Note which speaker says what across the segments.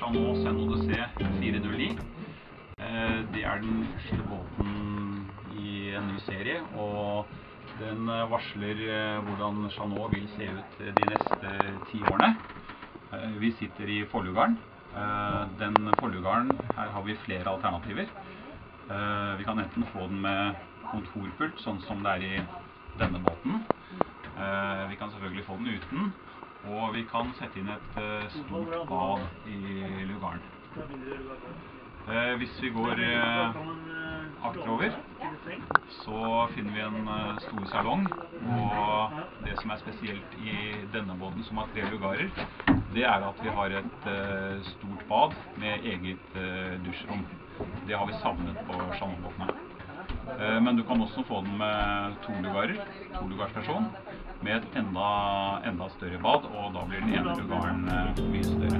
Speaker 1: Jeanneau Sun Odyssey 409. Det er den første båten i en ny serie, og den varsler hvordan Jeanneau vil se ut de neste 10 årene. Vi sitter i forlugaren. Den forlugaren, her har vi flere alternativer. Vi kan enten få den med kontorpult, sånn som det er i denne båten. Vi kan selvfølgelig få den uten, og vi kan sette inn et stort bad i lugaren. Hvis vi går akterover, så finner vi en stor salong, og det som er spesielt i denne båten som har 3 lugarer, det er at vi har et stort bad med eget dusjrom. Det har vi savnet på Jeanneau-båtene. Men du kan også få den med 2 lugarer, 2-lugarsversjon, med et enda større bad, og da blir den ene lugaren mye større.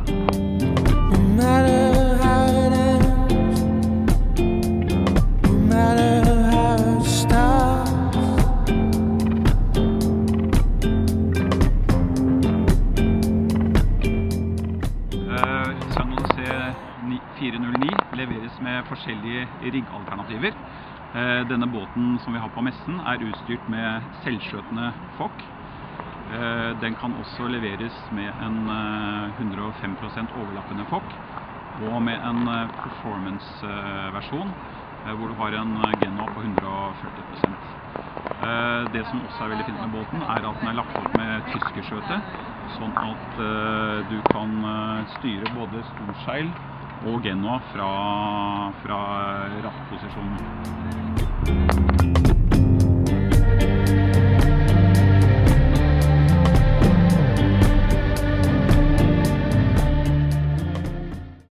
Speaker 1: Sun Odyssey 409 leveres med forskjellige riggalternativer. Denne båten som vi har på messen er utstyrt med selvskjøtende fokk. Den kan også leveres med en 105% overlappende fokk, og med en performance-versjon, hvor du har en Genoa på 140%. Det som også er veldig fint med båten, er at den er lagt opp med tyskerskjøte, sånn at du kan styre både storseil og Genoa fra rattposisjonen.